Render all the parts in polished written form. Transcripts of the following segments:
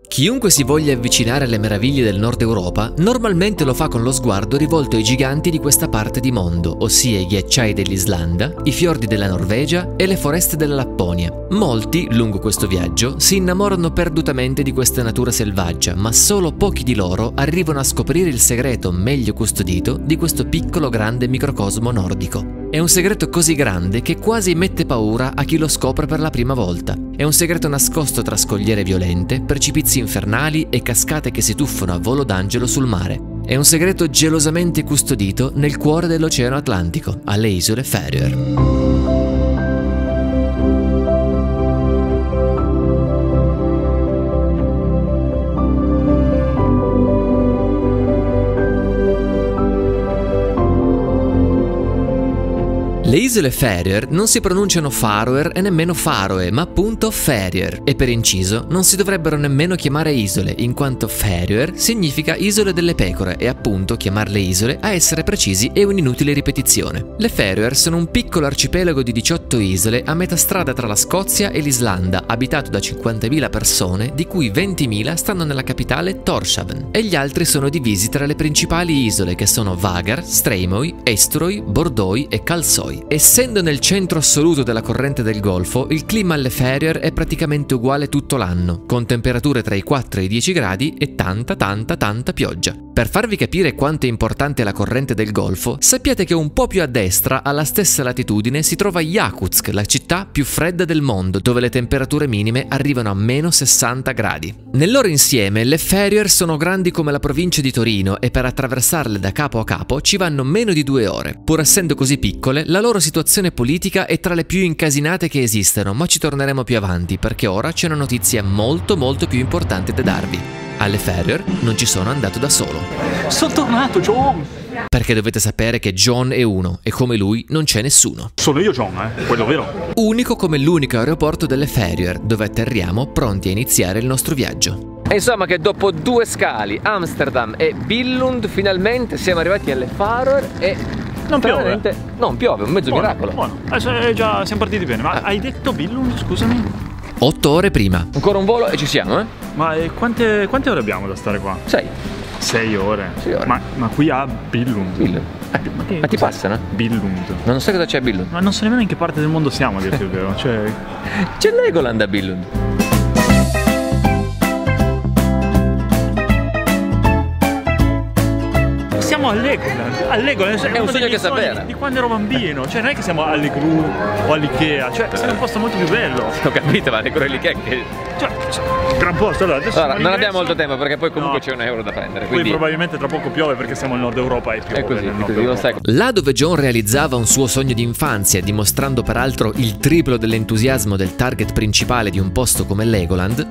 Chiunque si voglia avvicinare alle meraviglie del Nord Europa, normalmente lo fa con lo sguardo rivolto ai giganti di questa parte di mondo, ossia i ghiacciai dell'Islanda, i fiordi della Norvegia e le foreste della Lapponia. Molti, lungo questo viaggio, si innamorano perdutamente di questa natura selvaggia, ma solo pochi di loro arrivano a scoprire il segreto meglio custodito di questo piccolo grande microcosmo nordico. È un segreto così grande che quasi mette paura a chi lo scopre per la prima volta. È un segreto nascosto tra scogliere violente, precipizi infernali e cascate che si tuffano a volo d'angelo sul mare. È un segreto gelosamente custodito nel cuore dell'Oceano Atlantico, alle isole Faroe. Le isole Faroe non si pronunciano Faroe e nemmeno Faroe, ma appunto Faroe, e per inciso non si dovrebbero nemmeno chiamare isole, in quanto Faroe significa isole delle pecore e appunto chiamarle isole, a essere precisi, è un'inutile ripetizione. Le Faroe sono un piccolo arcipelago di 18 isole a metà strada tra la Scozia e l'Islanda, abitato da 50.000 persone, di cui 20.000 stanno nella capitale Tórshavn, e gli altri sono divisi tra le principali isole che sono Vágar, Streymoy, Eysturoy, Borðoy e Kalsoy. Essendo nel centro assoluto della corrente del Golfo, il clima alle Faroe è praticamente uguale tutto l'anno, con temperature tra i 4 e i 10 gradi e tanta pioggia. Per farvi capire quanto è importante la corrente del Golfo, sappiate che un po' più a destra, alla stessa latitudine, si trova Yakutsk, la città più fredda del mondo, dove le temperature minime arrivano a meno 60 gradi. Nel loro insieme, le Faroe sono grandi come la provincia di Torino e per attraversarle da capo a capo ci vanno meno di 2 ore. Pur essendo così piccole, la loro situazione politica è tra le più incasinate che esistano, ma ci torneremo più avanti perché ora c'è una notizia molto più importante da darvi. Alle Faroe non ci sono andato da solo. Sono tornato, John! Perché dovete sapere che John è uno e come lui non c'è nessuno. Sono io John, quello vero. Unico come l'unico aeroporto delle Faroe, dove atterriamo pronti a iniziare il nostro viaggio. E insomma che dopo 2 scali, Amsterdam e Billund, finalmente siamo arrivati alle Faroe e... Non piove. Non piove, un mezzo miracolo. Buono, già siamo partiti bene. Ma hai detto Billund, scusami? 8 ore prima. Ancora un volo e ci siamo, eh? Ma quante ore abbiamo da stare qua? 6. 6 ore? 6 ore. Ma qui a Billund? Ma ti passano? Billund. Non so cosa c'è a Billund. Ma non so nemmeno in che parte del mondo siamo, a dirti il vero. C'è Legoland a Billund. Siamo a Legoland È un sogno che sapere. Di quando ero bambino. Cioè non è che siamo alle Gru o all'Ikea. Cioè siamo in un posto molto più bello. Ho capito, ma le Gru e l'Ikea che... Cioè, gran posto. Allora, non abbiamo molto tempo perché poi comunque c'è €1 da prendere. Quindi probabilmente tra poco piove perché siamo al nord Europa e piove. È così, lo sai. Là dove John realizzava un suo sogno di infanzia, dimostrando peraltro il triplo dell'entusiasmo del target principale di un posto come Legoland,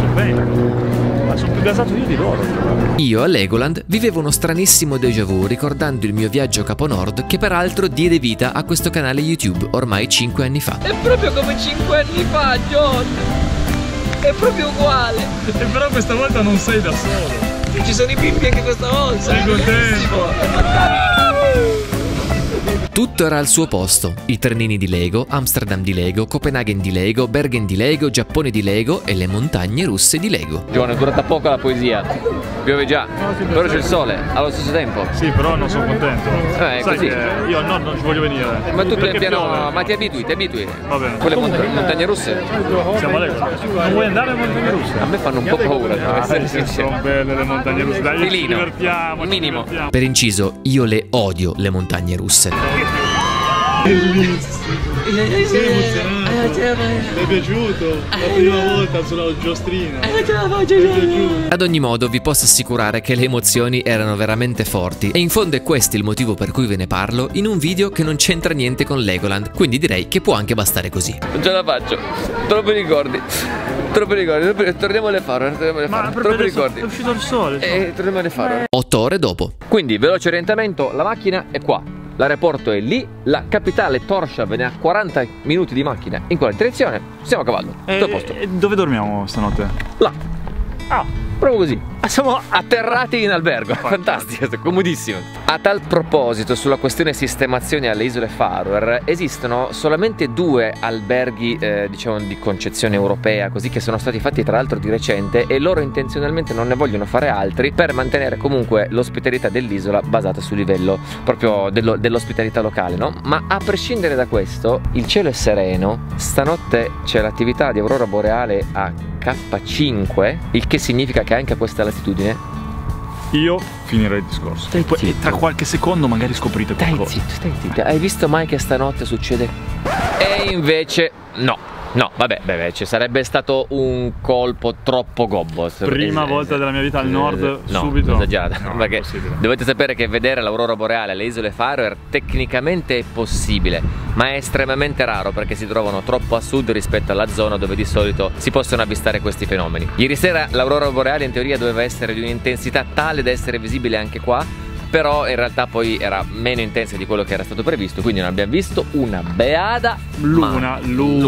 sono più gasato io di loro. Io a Legoland vivevo uno stranissimo déjà vu ricordando il mio viaggio a Capo Nord, che peraltro diede vita a questo canale YouTube ormai 5 anni fa. È proprio come 5 anni fa, John! È proprio uguale! E però questa volta non sei da solo. Ci sono i bimbi anche questa volta! Sei contento? Tutto era al suo posto, i trenini di Lego, Amsterdam di Lego, Copenaghen di Lego, Bergen di Lego, Giappone di Lego e le montagne russe di Lego. John, è durata poco la poesia, piove già, però c'è il sole allo stesso tempo. Sì, però non sono contento. Sai così. Che io no, non ci voglio venire. Ma tu pian piano, piove? ma ti abitui. Va bene. Con le montagne russe? Siamo a Legoland. Non vuoi andare alle montagne russe? A me fanno un po' paura, devo essere sincero. Sono belle le montagne russe, dai, ci Filino, divertiamo. un minimo. Per inciso, io le odio le montagne russe. Bellissimo! Sei emozionato? Mi è piaciuto? La prima volta sulla giostrina. Ad ogni modo vi posso assicurare che le emozioni erano veramente forti e in fondo è questo il motivo per cui ve ne parlo in un video che non c'entra niente con Legoland, quindi direi che può anche bastare così. Non ce la faccio, troppi ricordi. Torniamo alle Faroe, troppi ricordi. È uscito il sole. Torniamo alle Faroe. 8 ore dopo. Quindi, veloce orientamento, la macchina è qua. L'aeroporto è lì, la capitale Tórshavn è a 40 minuti di macchina in quella direzione, siamo a cavallo, tutto a posto. E dove dormiamo stanotte? Là. Ah, proprio così. Siamo atterrati in albergo, fantastico, comodissimo. A tal proposito, sulla questione sistemazione alle isole Faroe, esistono solamente 2 alberghi, diciamo di concezione europea, così, che sono stati fatti tra l'altro di recente, e loro intenzionalmente non ne vogliono fare altri per mantenere comunque l'ospitalità dell'isola basata sul livello proprio dell'ospitalità locale, no? Ma a prescindere da questo, il cielo è sereno, stanotte c'è l'attività di aurora boreale a K5, il che significa che anche a questa latitudine io finirei il discorso. Stai Poi, zitto. tra qualche secondo magari scoprite qualcosa. Stai zitto. Hai visto mai che stanotte succede? E invece no. No, vabbè, ci sarebbe stato un colpo troppo gobbo. Prima volta della mia vita al nord, no, subito. Esagerato, No, perché impossibile. dovete sapere che vedere l'aurora boreale alle isole Faroe tecnicamente è possibile, ma è estremamente raro perché si trovano troppo a sud rispetto alla zona dove di solito si possono avvistare questi fenomeni. Ieri sera l'aurora boreale in teoria doveva essere di un'intensità tale da essere visibile anche qua, però in realtà poi era meno intensa di quello che era stato previsto, quindi non abbiamo visto una beata luna.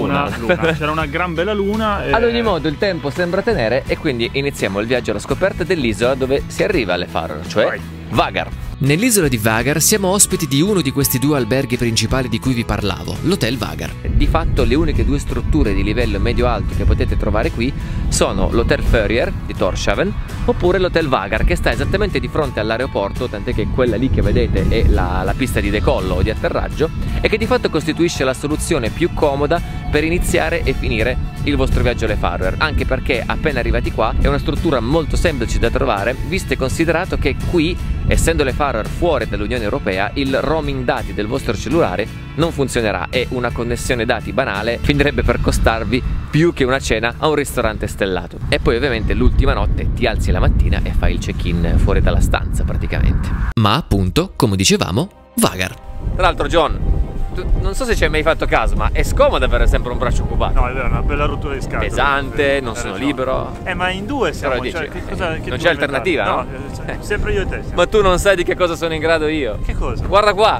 C'era una gran bella luna e... Ad ogni modo il tempo sembra tenere e quindi iniziamo il viaggio alla scoperta dell'isola dove si arriva alle Faroe, cioè Vai. Vágar. Nell'isola di Vágar siamo ospiti di uno di questi 2 alberghi principali di cui vi parlavo, l'Hotel Vágar. Di fatto le uniche 2 strutture di livello medio-alto che potete trovare qui sono l'Hotel Føroyar di Tórshavn oppure l'Hotel Vágar, che sta esattamente di fronte all'aeroporto, tant'è che quella lì che vedete è la pista di decollo o di atterraggio, e che di fatto costituisce la soluzione più comoda per iniziare e finire il vostro viaggio alle Faroe, anche perché appena arrivati qua è una struttura molto semplice da trovare, visto e considerato che qui, essendo le Faroe fuori dall'Unione Europea, il roaming dati del vostro cellulare non funzionerà e una connessione dati banale finirebbe per costarvi più che una cena a un ristorante stellato. E poi ovviamente l'ultima notte ti alzi la mattina e fai il check-in fuori dalla stanza praticamente. Ma appunto, come dicevamo, Vágar. Tra l'altro John, tu non so se ci hai mai fatto caso, ma è scomodo avere sempre un braccio occupato. No, è vero, una bella rottura di scatole. Pesante, non Hai sono ragione. libero. Ma in 2 siamo, Però cioè, dici, che cosa, che non ti c'è vuoi alternativa, inventare? no? Cioè, sempre io e te siamo. Ma tu non sai di che cosa sono in grado io. Che cosa? Guarda qua.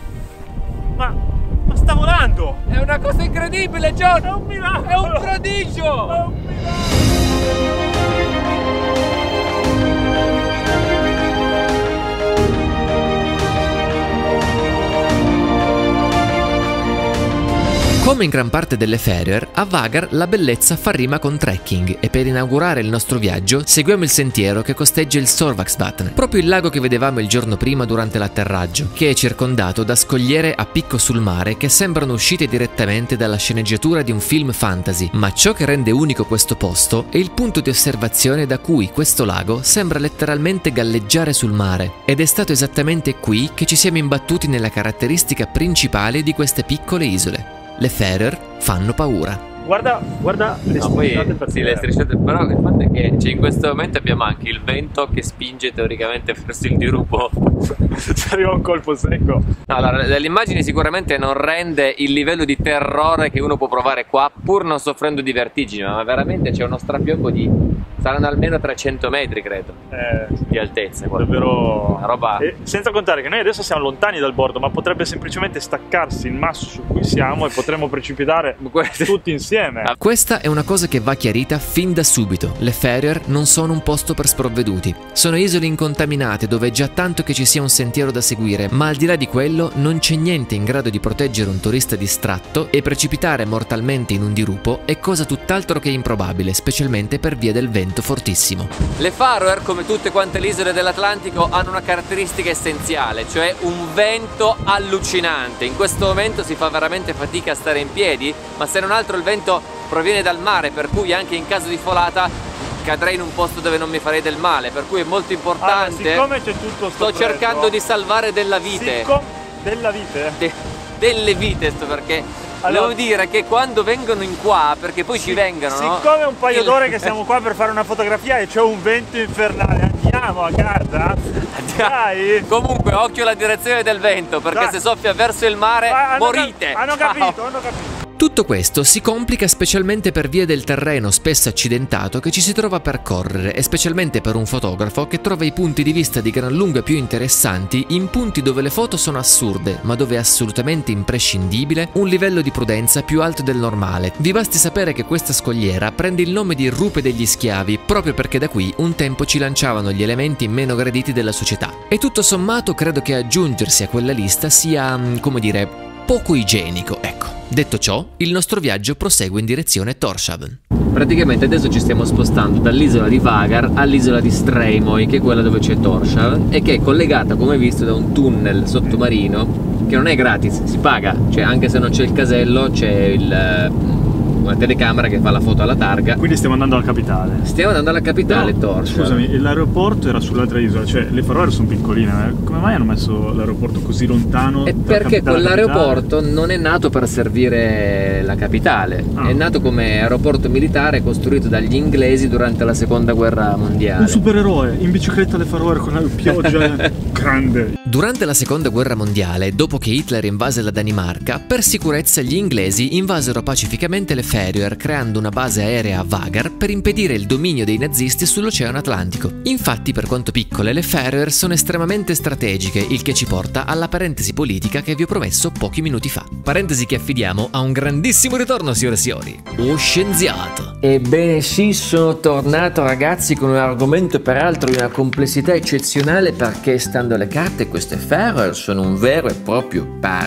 Ma sta volando! È una cosa incredibile, John! È un miracolo! È un prodigio! È un miracolo! Come in gran parte delle Faroe, a Vágar la bellezza fa rima con trekking e per inaugurare il nostro viaggio seguiamo il sentiero che costeggia il Sorvaksvatn, proprio il lago che vedevamo il giorno prima durante l'atterraggio, che è circondato da scogliere a picco sul mare che sembrano uscite direttamente dalla sceneggiatura di un film fantasy, ma ciò che rende unico questo posto è il punto di osservazione da cui questo lago sembra letteralmente galleggiare sul mare, ed è stato esattamente qui che ci siamo imbattuti nella caratteristica principale di queste piccole isole. Le Faroe fanno paura. Guarda le No, poi strisciate per sì, terra. le strisciate, però il fatto è che in questo momento abbiamo anche il vento che spinge teoricamente verso il dirupo. Se arriva un colpo secco. No, allora, dall'immagine sicuramente non rende il livello di terrore che uno può provare qua, pur non soffrendo di vertigini, ma veramente c'è uno strapiombo di... saranno almeno 300 metri, credo, di altezza. Qua. Davvero Una roba... E senza contare che noi adesso siamo lontani dal bordo, ma potrebbe semplicemente staccarsi il masso su cui siamo e potremmo precipitare tutti insieme. Questa è una cosa che va chiarita fin da subito. Le Faroe non sono un posto per sprovveduti. Sono isole incontaminate dove è già tanto che ci sia un sentiero da seguire, ma al di là di quello non c'è niente in grado di proteggere un turista distratto, e precipitare mortalmente in un dirupo è cosa tutt'altro che improbabile, specialmente per via del vento fortissimo. Le Faroe, come tutte quante le isole dell'Atlantico, hanno una caratteristica essenziale, cioè un vento allucinante. In questo momento si fa veramente fatica a stare in piedi, ma se non altro il vento proviene dal mare, per cui anche in caso di folata cadrei in un posto dove non mi farei del male, per cui è molto importante. Siccome c'è tutto sto cercando di salvare della vite. Della vite? Delle vite, perché allora, devo dire che quando vengono in qua, perché poi ci vengono, no? Siccome è un paio d'ore che siamo qua per fare una fotografia e c'è un vento infernale, andiamo a casa? Dai! Comunque occhio alla direzione del vento, perché Dai. se soffia verso il mare morite. Hanno Ciao. capito, hanno capito. Tutto questo si complica specialmente per via del terreno spesso accidentato che ci si trova a percorrere e specialmente per un fotografo che trova i punti di vista di gran lunga più interessanti in punti dove le foto sono assurde, ma dove è assolutamente imprescindibile un livello di prudenza più alto del normale. Vi basti sapere che questa scogliera prende il nome di Rupe degli Schiavi proprio perché da qui un tempo ci lanciavano gli elementi meno graditi della società. E tutto sommato credo che aggiungersi a quella lista sia, come dire, poco igienico, ecco. Detto ciò, il nostro viaggio prosegue in direzione Tórshavn. Praticamente adesso ci stiamo spostando dall'isola di Vágar all'isola di Streymoy, che è quella dove c'è Tórshavn e che è collegata, come visto, da un tunnel sottomarino che non è gratis, si paga, cioè anche se non c'è il casello c'è una telecamera che fa la foto alla targa. Quindi stiamo andando alla capitale. Stiamo andando alla capitale, Tórshavn. Scusami, l'aeroporto era sull'altra isola, cioè le Faroe sono piccoline, come mai hanno messo l'aeroporto così lontano? È perché quell'aeroporto non è nato per servire la capitale, è nato come aeroporto militare costruito dagli inglesi durante la seconda guerra mondiale. Un supereroe in bicicletta alle Faroe con la pioggia grande. Durante la seconda guerra mondiale, dopo che Hitler invase la Danimarca, per sicurezza gli inglesi invasero pacificamente le Faroe, creando una base aerea a Vágar per impedire il dominio dei nazisti sull'Oceano Atlantico. Infatti, per quanto piccole, le Faroe sono estremamente strategiche, il che ci porta alla parentesi politica che vi ho promesso pochi minuti fa. Parentesi che affidiamo a un grandissimo ritorno, signore e signori, lo scienziato. Ebbene sì, sono tornato ragazzi con un argomento peraltro di una complessità eccezionale, perché stando alle carte queste Faroe sono un vero e proprio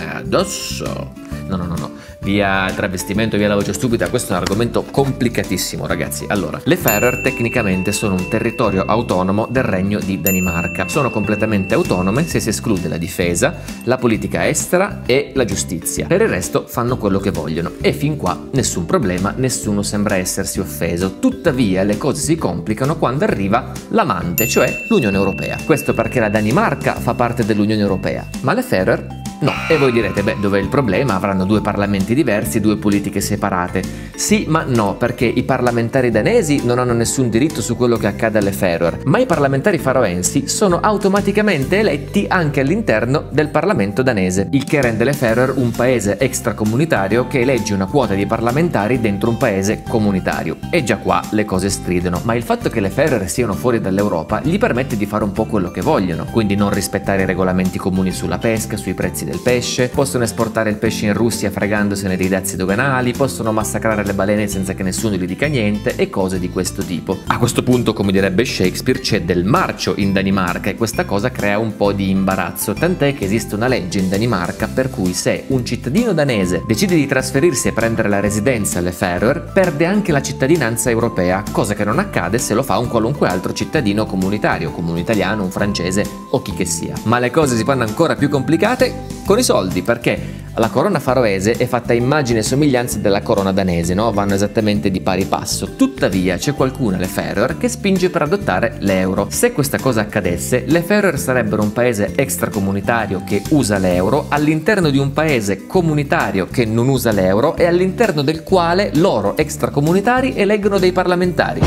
paradosso. No, via il travestimento, via la voce stupida, questo è un argomento complicatissimo ragazzi. Allora, le Faroe tecnicamente sono un territorio autonomo del regno di Danimarca. Sono completamente autonome se si esclude la difesa, la politica estera e la giustizia. Per il resto fanno quello che vogliono e fin qua nessun problema, nessuno sembra essersi offeso. Tuttavia le cose si complicano quando arriva l'amante, cioè l'Unione Europea. Questo perché la Danimarca fa parte dell'Unione Europea, ma le Faroe no. E voi direte, beh, dov'è il problema? Avranno due parlamenti diversi, due politiche separate. Sì, ma no, perché i parlamentari danesi non hanno nessun diritto su quello che accade alle Faroe, ma i parlamentari faroensi sono automaticamente eletti anche all'interno del Parlamento danese, il che rende le Faroe un paese extracomunitario che elegge una quota di parlamentari dentro un paese comunitario. E già qua le cose stridono, ma il fatto che le Faroe siano fuori dall'Europa gli permette di fare un po' quello che vogliono, quindi non rispettare i regolamenti comuni sulla pesca, sui prezzi del pesce, possono esportare il pesce in Russia fregandosene dei dazi doganali, possono massacrare le balene senza che nessuno gli dica niente e cose di questo tipo. A questo punto, come direbbe Shakespeare, c'è del marcio in Danimarca e questa cosa crea un po' di imbarazzo, tant'è che esiste una legge in Danimarca per cui se un cittadino danese decide di trasferirsi e prendere la residenza alle Faroe, perde anche la cittadinanza europea, cosa che non accade se lo fa un qualunque altro cittadino comunitario, come un italiano, un francese o chi che sia. Ma le cose si fanno ancora più complicate con i soldi, perché la corona faroese è fatta a immagine e somiglianza della corona danese, no? Vanno esattamente di pari passo. Tuttavia c'è qualcuno alle Faroe che spinge per adottare l'euro. Se questa cosa accadesse, le Faroe sarebbero un paese extracomunitario che usa l'euro all'interno di un paese comunitario che non usa l'euro e all'interno del quale loro extracomunitari eleggono dei parlamentari.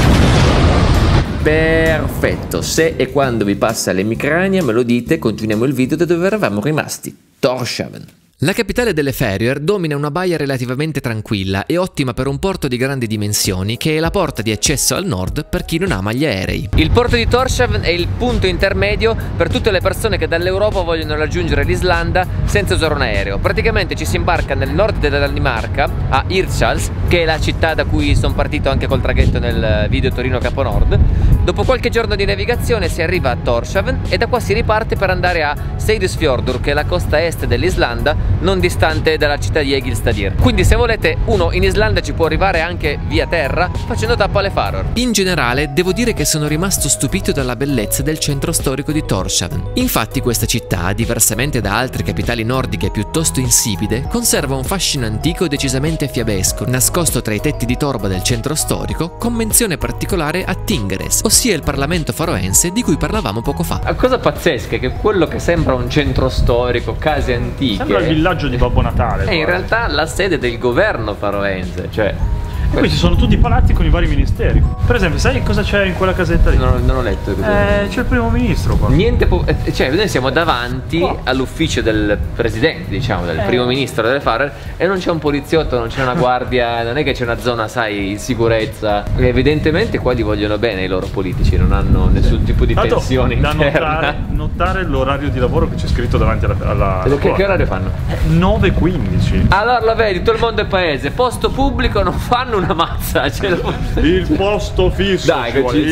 Perfetto, se e quando vi passa l'emicrania me lo dite, continuiamo il video da dove eravamo rimasti. Tórshavn. La capitale delle Faroe domina una baia relativamente tranquilla e ottima per un porto di grandi dimensioni che è la porta di accesso al nord per chi non ama gli aerei. Il porto di Tórshavn è il punto intermedio per tutte le persone che dall'Europa vogliono raggiungere l'Islanda senza usare un aereo. Praticamente ci si imbarca nel nord della Danimarca, a Hirtshals, che è la città da cui sono partito anche col traghetto nel video Torino Capo Nord. Dopo qualche giorno di navigazione si arriva a Tórshavn e da qua si riparte per andare a Seyðisfjörður, che è la costa est dell'Islanda, non distante dalla città di Egilsstadir. Quindi se volete, uno in Islanda ci può arrivare anche via terra facendo tappa alle Faroe. In generale devo dire che sono rimasto stupito dalla bellezza del centro storico di Tórshavn. Infatti questa città, diversamente da altre capitali nordiche piuttosto insipide, conserva un fascino antico decisamente fiabesco, nascosto tra i tetti di torba del centro storico, con menzione particolare a Tingeres, ossia il Parlamento faroense di cui parlavamo poco fa. La cosa pazzesca è che quello che sembra un centro storico, case antiche, sembra il villaggio di Babbo Natale. È in realtà la sede del governo faroense, cioè E qui ci sono tutti i palazzi con i vari ministeri. Per esempio, sai cosa c'è in quella casetta lì? Non ho letto. C'è il primo ministro qua. Niente, cioè noi siamo davanti all'ufficio del presidente, diciamo, del primo ministro delle Faroe, e non c'è un poliziotto, non c'è una guardia, non è che c'è una zona, sai, in sicurezza. Evidentemente qua li vogliono bene i loro politici, non hanno nessun tipo di tensione da interna. notare l'orario di lavoro che c'è scritto davanti alla Che orario fanno? 9:15. Allora la vedi, tutto il mondo è paese, posto pubblico non fanno una mazza. Il posto fisso. Dai,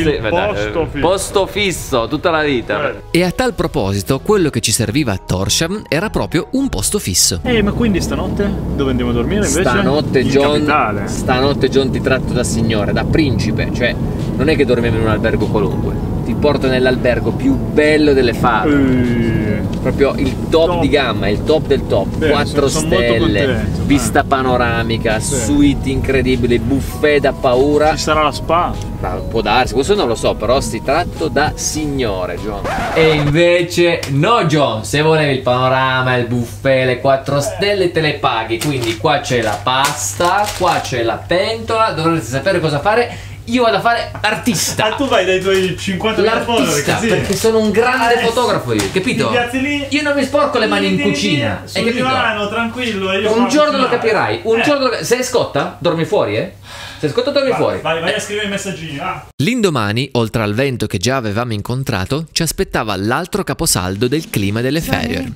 posto fisso. fisso tutta la vita. E a tal proposito, quello che ci serviva a Tórshavn era proprio un posto fisso. Ma quindi stanotte? Dove andiamo a dormire invece? Stanotte John ti tratto da signore, da principe, cioè non è che dormiamo in un albergo qualunque, ti porto nell'albergo più bello delle Faroe. Proprio il top di gamma, il top del top. 4 stelle, vista panoramica, suite incredibili, buffet da paura. Ci sarà la spa? Può darsi, questo non lo so, però si tratto da signore, John. E invece no, John, se volevi il panorama, il buffet, le 4 stelle te le paghi. Quindi qua c'è la pasta, qua c'è la pentola, dovrete sapere cosa fare. Io vado a fare artista. Tu vai dai tuoi 50.000 l'artista, perché sono un grande fotografo io, capito? Lì, io non mi sporco le mani in cucina, hai capito? Divano, tranquillo, io un giorno lo capirai, un giorno se scotta, dormi fuori, se scotta dormi fuori. Vai a scrivere i messaggini, L'indomani, oltre al vento che già avevamo incontrato, ci aspettava l'altro caposaldo del clima delle Faroe.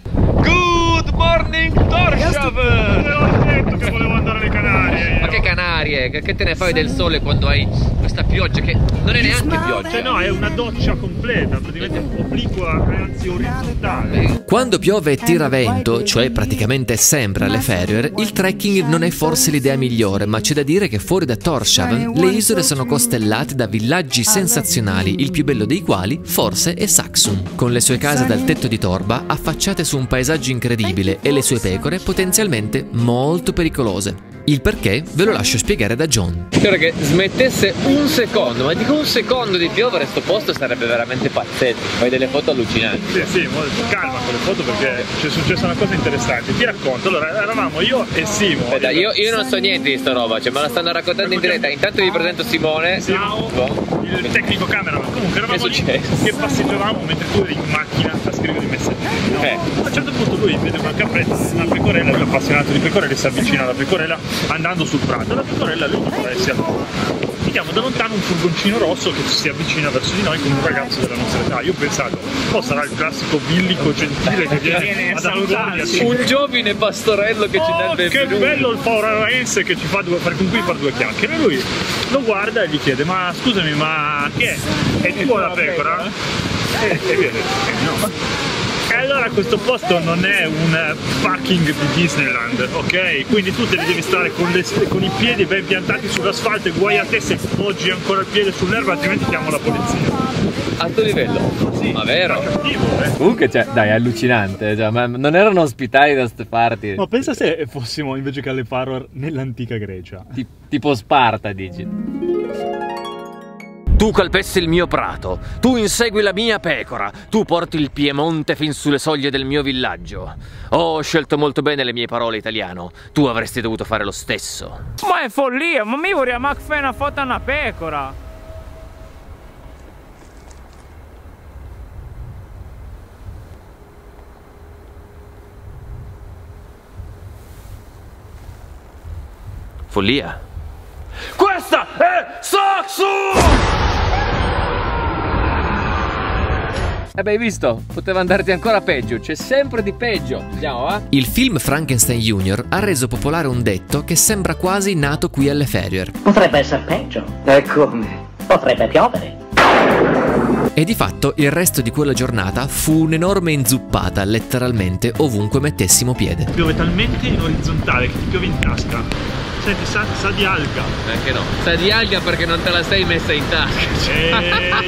Good morning, Tórshavn! Ho detto che volevo andare alle Canarie. Ma che Canarie? Che te ne fai del sole quando hai questa pioggia che non è neanche pioggia? No, è una doccia completa, praticamente obliqua, anzi orizzontale. Quando piove e tira vento, cioè praticamente sempre alle Faroe, il trekking non è forse l'idea migliore, ma c'è da dire che fuori da Tórshavn le isole sono costellate da villaggi sensazionali, il più bello dei quali forse è Saxum, con le sue case dal tetto di torba affacciate su un paesaggio incredibile e le sue pecore potenzialmente molto pericolose. Il perché ve lo lascio spiegare da John. Spero che smettesse un secondo, ma dico un secondo di piovere, sto posto sarebbe veramente pazzesco. Fai delle foto allucinanti. Sì, molto calma con le foto perché c'è successa una cosa interessante. Ti racconto, allora eravamo io e Simo. Aspetta, io non so niente di sta roba, cioè me la stanno raccontando in diretta. Intanto vi presento Simone. Ciao. Il tecnico cameraman. Comunque eravamo lì che passeggiavamo mentre tu eri in macchina a scrivere i messaggini, no? A un certo punto lui vede una capretta, una pecorella, lui è appassionato di pecorelle, si avvicina alla pecorella andando sul prato. La pecorella lui si allontana. Vediamo da lontano un furgoncino rosso che si avvicina verso di noi con un ragazzo della nostra età. Io ho pensato, sarà il classico billico gentile che viene a salutare. Un giovine pastorello che ci dà il benvenuto. Che bello il fauroense che ci fa con cui far due chiacchiere. Lui lo guarda e gli chiede, ma scusami, ma che è tua la pecora? E viene, no. E allora questo posto non è un fucking di Disneyland, ok? Quindi tu te ne devi stare con i piedi ben piantati sull'asfalto e guai a te se poggi ancora il piede sull'erba, altrimenti chiamo la polizia. Alto livello? Sì, ma vero? cattivo, Comunque, cioè, dai, è allucinante, cioè, ma non erano ospitali da ste parti. Ma pensa se fossimo invece che alle Faroe nell'antica Grecia. Tipo Sparta, dici? Tu calpesti il mio prato, tu insegui la mia pecora, tu porti il Piemonte fin sulle soglie del mio villaggio. Ho scelto molto bene le mie parole, italiano. Tu avresti dovuto fare lo stesso. Ma è follia, ma mi vorrei fare una foto a una pecora. Follia? Questa è Saxum! Hai visto? Poteva andarti ancora peggio, c'è sempre di peggio. Andiamo, va? Il film Frankenstein Junior ha reso popolare un detto che sembra quasi nato qui alle Faroe. Potrebbe essere peggio. E come? Potrebbe piovere. E di fatto il resto di quella giornata fu un'enorme inzuppata, letteralmente ovunque mettessimo piede. Piove talmente in orizzontale che ti piove in tasca. Senti, sa di alga. Anche no. Sa di alga perché non te la sei messa in tasca.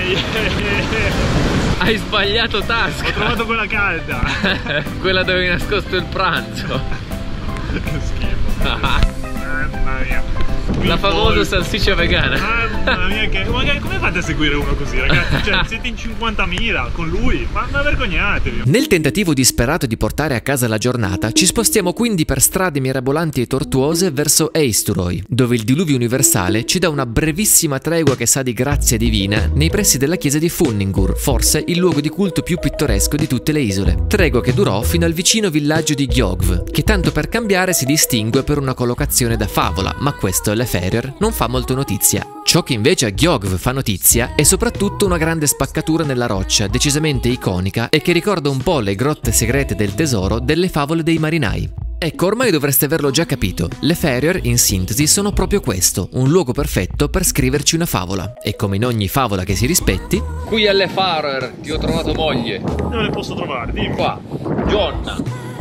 Hai sbagliato tasca. Ho trovato quella calda. Quella dove hai nascosto il pranzo. Che schifo. Mamma mia. La famosa salsiccia vegana. Mamma Mamma mia, come fate a seguire uno così, ragazzi? Cioè, siete in 50.000 con lui, ma vergognatevi. Nel tentativo disperato di portare a casa la giornata, ci spostiamo quindi per strade mirabolanti e tortuose verso Eysturoy, dove il diluvio universale ci dà una brevissima tregua che sa di grazia divina nei pressi della chiesa di Funningur, forse il luogo di culto più pittoresco di tutte le isole. Tregua che durò fino al vicino villaggio di Gjógv, che tanto per cambiare si distingue per una collocazione da favola, ma questo alle Faroe non fa molto notizia. Ciò che invece a Gjógv fa notizia è soprattutto una grande spaccatura nella roccia, decisamente iconica e che ricorda un po' le grotte segrete del tesoro delle favole dei marinai. Ecco, ormai dovreste averlo già capito, le Faroe in sintesi sono proprio questo, un luogo perfetto per scriverci una favola. E come in ogni favola che si rispetti, qui alle Faroe ti ho trovato moglie. Dove le posso trovare? Dimmi. Qua, Gionna.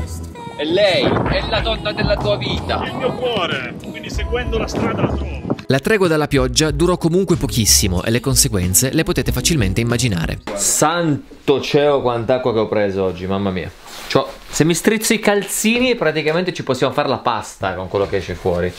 E lei è la donna della tua vita. Il mio cuore, quindi seguendo la strada la trovo. la tregua dalla pioggia durò comunque pochissimo e le conseguenze le potete facilmente immaginare. Santo cielo quant'acqua che ho preso oggi, mamma mia. Cioè, se mi strizzo i calzini praticamente ci possiamo fare la pasta con quello che esce fuori.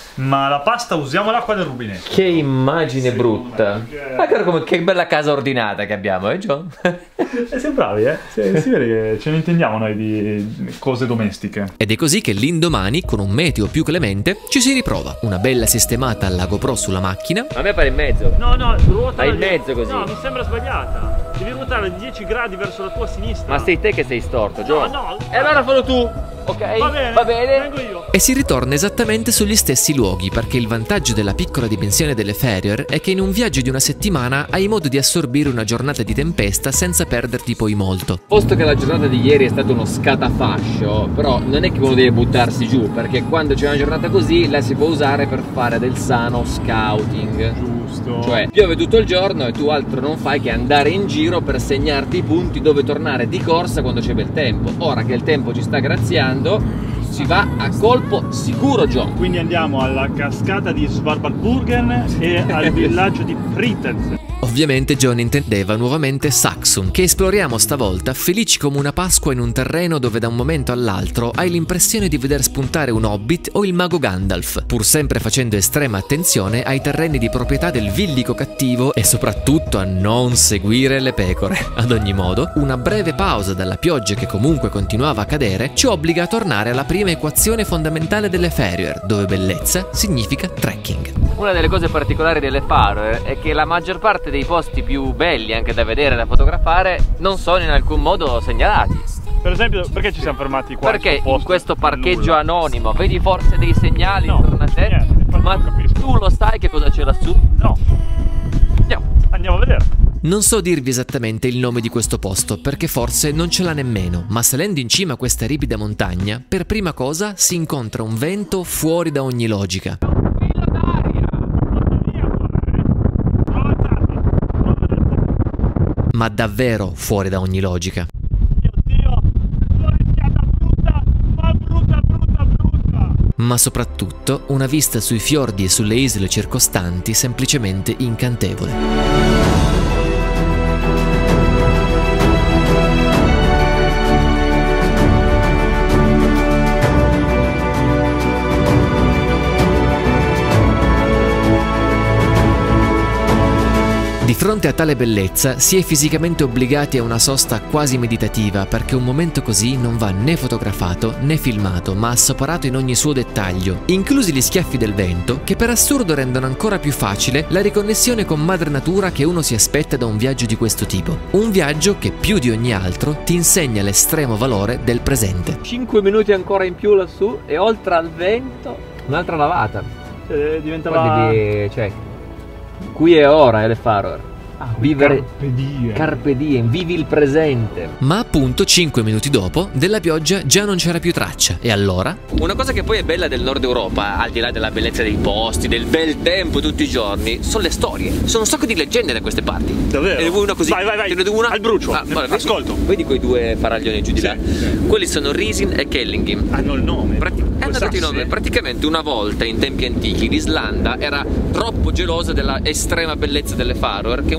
Ma la pasta usiamo l'acqua del rubinetto. Che immagine brutta. Ma come che bella casa ordinata che abbiamo, John? Siamo bravi, si vede che ce ne intendiamo noi di cose domestiche. Ed è così che l'indomani, con un meteo più clemente, ci si riprova. Una bella sistemata alla GoPro sulla macchina. A me pare in mezzo. No, ruota. Ma in mezzo così. No, mi sembra sbagliata. Devi ruotare 10 gradi verso la tua sinistra. Ma sei te che sei storto, John. No. E allora fallo tu. Ok, va bene. Vengo io. E si ritorna esattamente sugli stessi luoghi, perché il vantaggio della piccola dimensione delle Faroe è che in un viaggio di una settimana hai modo di assorbire una giornata di tempesta senza perderti poi molto. Posto che la giornata di ieri è stato uno scatafascio, però non è che uno deve buttarsi giù, perché quando c'è una giornata così la si può usare per fare del sano scouting. Giusto. Cioè, piove tutto il giorno e tu altro non fai che andare in giro per segnarti i punti dove tornare di corsa quando c'è bel tempo. Ora che il tempo ci sta graziando, si va a colpo sicuro, John. Quindi andiamo alla cascata di Svarbalburgen e al villaggio di Pritez. Ovviamente John intendeva nuovamente Saxum, che esploriamo stavolta felici come una Pasqua in un terreno dove da un momento all'altro hai l'impressione di veder spuntare un hobbit o il mago Gandalf, pur sempre facendo estrema attenzione ai terreni di proprietà del villico cattivo e soprattutto a non seguire le pecore. Ad ogni modo, una breve pausa dalla pioggia che comunque continuava a cadere ci obbliga a tornare alla prima equazione fondamentale delle Faroe, dove bellezza significa trekking. Una delle cose particolari delle Faroe è che la maggior parte dei posti più belli anche da vedere e da fotografare non sono in alcun modo segnalati. Per esempio, perché ci siamo fermati qua? Perché in questo parcheggio anonimo vedi forse dei segnali No, intorno a te? niente, Ma tu lo sai che cosa c'è lassù? No. Andiamo a vedere. Non so dirvi esattamente il nome di questo posto, perché forse non ce l'ha nemmeno, ma salendo in cima a questa ripida montagna, per prima cosa si incontra un vento fuori da ogni logica. Ma davvero fuori da ogni logica. Dio, l'ho rischiata brutta. Ma soprattutto una vista sui fiordi e sulle isole circostanti semplicemente incantevole. Di fronte a tale bellezza si è fisicamente obbligati a una sosta quasi meditativa, perché un momento così non va né fotografato né filmato, ma assapораto in ogni suo dettaglio, inclusi gli schiaffi del vento, che per assurdo rendono ancora più facile la riconnessione con madre natura che uno si aspetta da un viaggio di questo tipo. Un viaggio che più di ogni altro ti insegna l'estremo valore del presente. 5 minuti ancora in più lassù e oltre al vento un'altra lavata. Diventa Cioè, qui e ora le Faroe. Vivere Carpe diem. vivi il presente. Ma appunto 5 minuti dopo della pioggia già non c'era più traccia, e allora? Una cosa che poi è bella del nord Europa, al di là della bellezza dei posti, del bel tempo tutti i giorni, sono le storie. Sono un sacco di leggende da queste parti. Davvero? E ne vuoi una così? Vai. Te ne devo una? Al brucio. Guarda, Ascolto. Vedi quei due faraglioni giù di là? Sì. Quelli sono Risin e Kellingim. Hanno il nome. Hanno dato il nome. Praticamente una volta in tempi antichi l'Islanda era troppo gelosa della estrema bellezza delle Faroe che una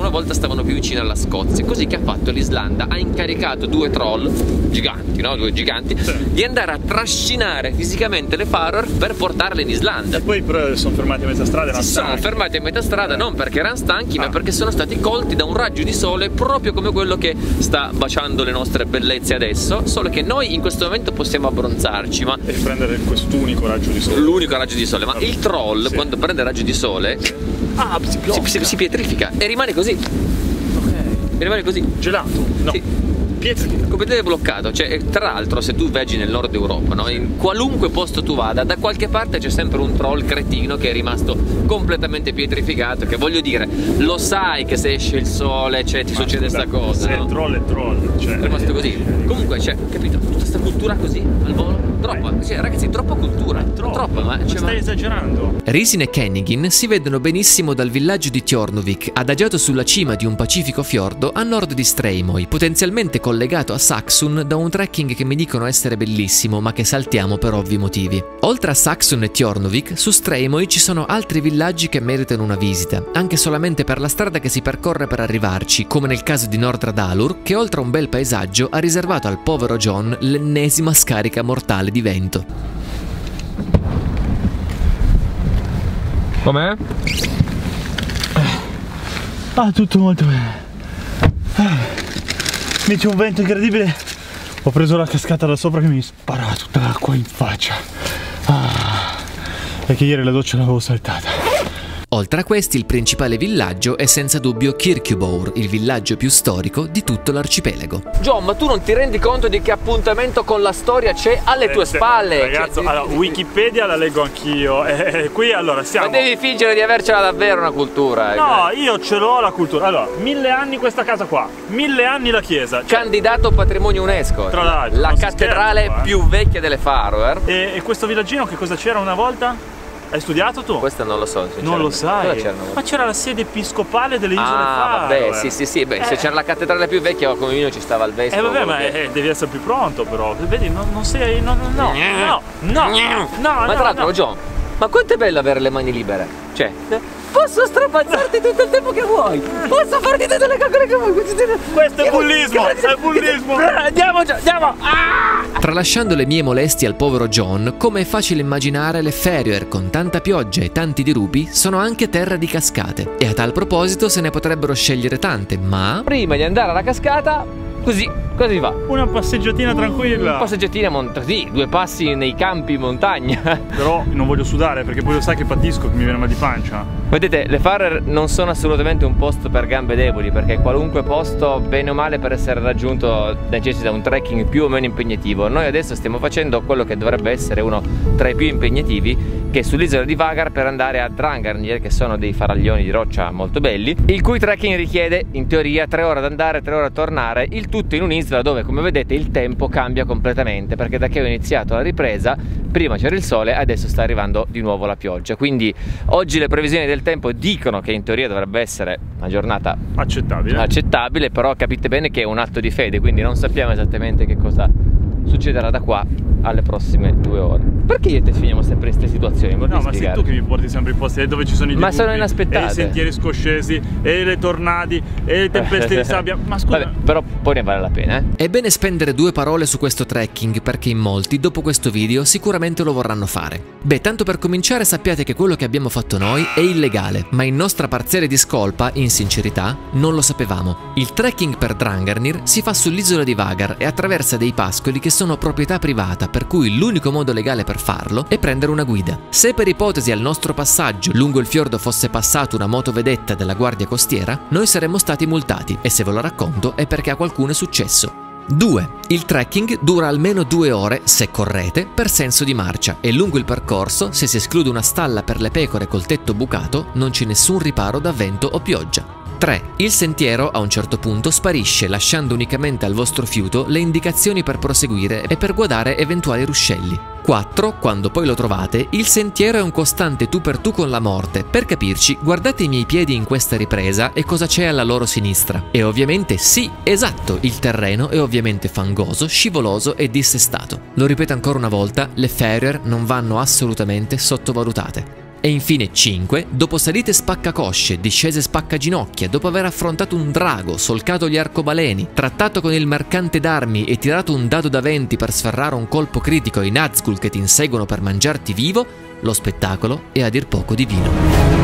una volta stavano più vicino alla Scozia, così che ha fatto l'Islanda, ha incaricato 2 troll giganti, no? 2 giganti, di andare a trascinare fisicamente le Faroe per portarle in Islanda. E poi però sono fermati a metà strada. Si sono fermati a metà strada non perché erano stanchi, ma perché sono stati colti da un raggio di sole proprio come quello che sta baciando le nostre bellezze adesso, solo che noi in questo momento possiamo abbronzarci, ma e prendere quest'unico raggio di sole. L'unico raggio di sole, ma il troll quando prende il raggio di sole si pietrifica e rimane così. Ok. Rimane così. Gelato? No. Sì. Pietrifica. Completamente bloccato. Cioè, tra l'altro, se tu viaggi nel nord Europa, no? In qualunque posto tu vada, da qualche parte c'è sempre un troll cretino che è rimasto completamente pietrificato. Che voglio dire, lo sai che se esce il sole, cioè, ti succede sta cosa. Se no? è troll è troll. Cioè, è rimasto così. Comunque, cioè, capito? Tutta sta cultura così al volo. Troppa. Cioè, ragazzi, troppa cultura. Troppa, ma stai esagerando. Risin e Kenningin si vedono benissimo dal villaggio di Tjornuvik, adagiato sulla cima di un pacifico fiordo a nord di Streymoy, potenzialmente collegato a Saxun da un trekking che mi dicono essere bellissimo, ma che saltiamo per ovvi motivi. Oltre a Saxun e Tjornuvik, su Streymoy ci sono altri villaggi che meritano una visita, anche solamente per la strada che si percorre per arrivarci, come nel caso di Nordradalir, che oltre a un bel paesaggio ha riservato al povero John l'ennesima scarica mortale di vento. Com'è? Tutto molto bene. Mi c'è un vento incredibile. Ho preso la cascata da sopra che mi spara tutta l'acqua in faccia. Perché ieri la doccia l'avevo saltata. Oltre a questi, il principale villaggio è senza dubbio Kirkjubøur, il villaggio più storico di tutto l'arcipelago. John, ma tu non ti rendi conto di che appuntamento con la storia c'è alle tue spalle? Ragazzo, allora, Wikipedia la leggo anch'io. Qui allora stiamo. Ma devi fingere di avercela davvero una cultura. No, io ce l'ho la cultura. Allora, 1000 anni questa casa qua, 1000 anni la chiesa. Candidato patrimonio UNESCO. Tra l'altro. La cattedrale più vecchia delle Faroe. E questo villaggino che cosa c'era una volta? Hai studiato tu? Questo non lo so. Non lo sai? Ma c'era la sede episcopale delle isole Faroe. Vabbè, sì. Beh, se c'era la cattedrale più vecchia, come meno ci stava il vescovo. Vabbè, ma devi essere più pronto, però. Vedi, non sei. No. Ma tra l'altro, John, ma quanto è bello avere le mani libere? Cioè, posso strapazzarti tutto il tempo che vuoi. Posso farti tutte le calcole che vuoi. Questo è bullismo. È bullismo. Andiamo. Tralasciando le mie molestie al povero John, come è facile immaginare, le Faroe, con tanta pioggia e tanti dirupi, sono anche terra di cascate. E a tal proposito se ne potrebbero scegliere tante, ma prima di andare alla cascata, così va. Una passeggiatina tranquilla. Una passeggiatina, sì, 2 passi nei campi in montagna. Però non voglio sudare perché poi lo sai che patisco, che mi viene mal di pancia. Vedete, le Faroe non sono assolutamente un posto per gambe deboli, perché qualunque posto, bene o male, per essere raggiunto necessita un trekking più o meno impegnativo. Noi adesso stiamo facendo quello che dovrebbe essere uno tra i più impegnativi, che è sull'isola di Vagar per andare a Drangarnir, che sono dei faraglioni di roccia molto belli, il cui trekking richiede in teoria 3 ore ad andare, 3 ore a tornare, il tutto in un'isola dove, come vedete, il tempo cambia completamente, perché da che ho iniziato la ripresa prima c'era il sole, adesso sta arrivando di nuovo la pioggia. Quindi oggi le previsioni del tempo dicono che in teoria dovrebbe essere una giornata accettabile, però capite bene che è un atto di fede, quindi non sappiamo esattamente che cosa succederà da qua alle prossime 2 ore. Perché io e te finiamo sempre in queste situazioni? No, ma sei tu che mi porti sempre in posti dove ci sono i dirupi, sono inaspettate, e i sentieri scoscesi, e le tornadi, e le tempeste di sabbia. Ma scusa. Vabbè, però poi ne vale la pena, È bene spendere 2 parole su questo trekking, perché in molti dopo questo video sicuramente lo vorranno fare. Beh, tanto per cominciare sappiate che quello che abbiamo fatto noi è illegale, ma in nostra parziale discolpa, in sincerità, non lo sapevamo. Il trekking per Drangarnir si fa sull'isola di Vagar e attraversa dei pascoli che sono proprietà privata, per cui l'unico modo legale per farlo è prendere una guida. Se per ipotesi al nostro passaggio lungo il fiordo fosse passato una motovedetta della guardia costiera, noi saremmo stati multati, e se ve lo racconto è perché a qualcuno è successo. 2. Il trekking dura almeno 2 ore, se correte, per senso di marcia, e lungo il percorso, se si esclude una stalla per le pecore col tetto bucato, non c'è nessun riparo da vento o pioggia. 3. Il sentiero a un certo punto sparisce, lasciando unicamente al vostro fiuto le indicazioni per proseguire e per guardare eventuali ruscelli. 4. Quando poi lo trovate, il sentiero è un costante tu per tu con la morte. Per capirci, guardate i miei piedi in questa ripresa e cosa c'è alla loro sinistra. E ovviamente sì, esatto, il terreno è ovviamente fangoso, scivoloso e dissestato. Lo ripeto ancora una volta, le Faroe non vanno assolutamente sottovalutate. E infine 5, dopo salite spaccacosce, discese spaccaginocchia, dopo aver affrontato un drago, solcato gli arcobaleni, trattato con il mercante d'armi e tirato un dado da 20 per sferrare un colpo critico ai Nazgûl che ti inseguono per mangiarti vivo, lo spettacolo è a dir poco divino.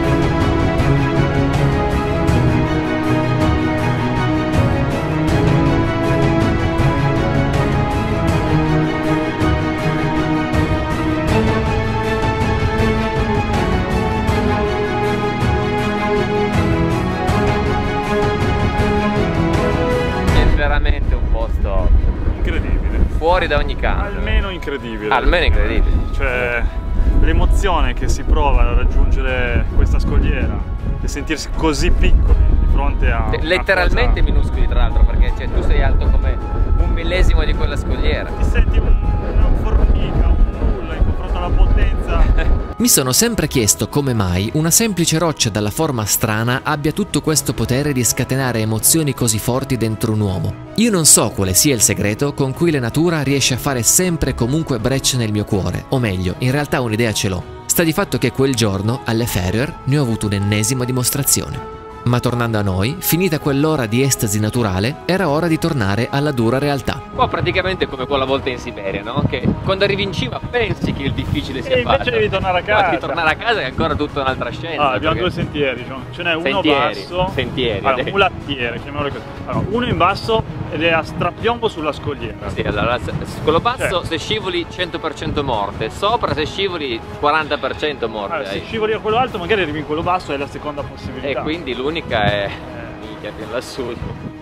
Veramente un posto Incredibile. fuori da ogni campo. Almeno incredibile. Almeno incredibile. Cioè, l'emozione che si prova a raggiungere questa scogliera e sentirsi così piccoli di fronte a... Letteralmente una cosa... minuscoli, tra l'altro, perché cioè, tu sei alto come un millesimo di quella scogliera. Ti senti una formica, un nulla in confronto alla potenza. Mi sono sempre chiesto come mai una semplice roccia dalla forma strana abbia tutto questo potere di scatenare emozioni così forti dentro un uomo. Io non so quale sia il segreto con cui la natura riesce a fare sempre e comunque breccia nel mio cuore, o meglio, in realtà un'idea ce l'ho. Sta di fatto che quel giorno, alle Färöer, ne ho avuto un'ennesima dimostrazione. Ma tornando a noi, finita quell'ora di estasi naturale, era ora di tornare alla dura realtà. Qua praticamente è come quella volta in Siberia, no? Che quando arrivi in cima pensi che il difficile sia E invece fatto. devi tornare a casa. Poi devi tornare a casa è ancora tutta un'altra scienza. Abbiamo perché... due sentieri, ce n'è uno Sentieri, basso. sentieri. Allora, un mulattiere, chiamiamolo così. Allora, uno in basso ed è a strapiombo sulla scogliera. Sì, allora, quello basso Cioè. se scivoli 100% morte, sopra se scivoli 40% morte. Allora, se scivoli a quello alto magari arrivi in quello basso, è la seconda possibilità. E quindi l'unica è... minchia, più lassù.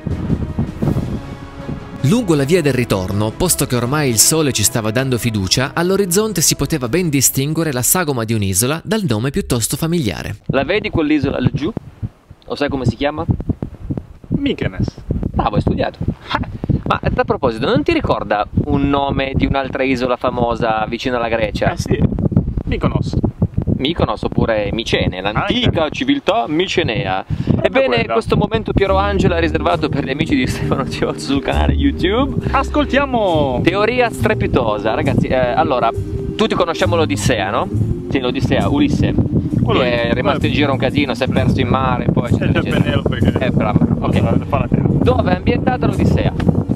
Lungo la via del ritorno, posto che ormai il sole ci stava dando fiducia, all'orizzonte si poteva ben distinguere la sagoma di un'isola dal nome piuttosto familiare. La vedi quell'isola laggiù? O sai come si chiama? Mykonos. Bravo, hai studiato. Ma a proposito, non ti ricorda un nome di un'altra isola famosa vicino alla Grecia? Sì, Mykonos. Mykonos oppure Micene, l'antica civiltà micenea. Ebbene, quella. questo momento Piero Angela è riservato per gli amici di Stefano Ciozzo sul canale YouTube. Ascoltiamo! Teoria strepitosa, ragazzi. Allora, tutti conosciamo l'Odissea, no? Sì, l'Odissea, Ulisse. Che è rimasto in giro un casino, si è perso in mare, poi C'è il pennello perché... bravo, ok. Fa la terra. Dove è ambientata l'Odissea?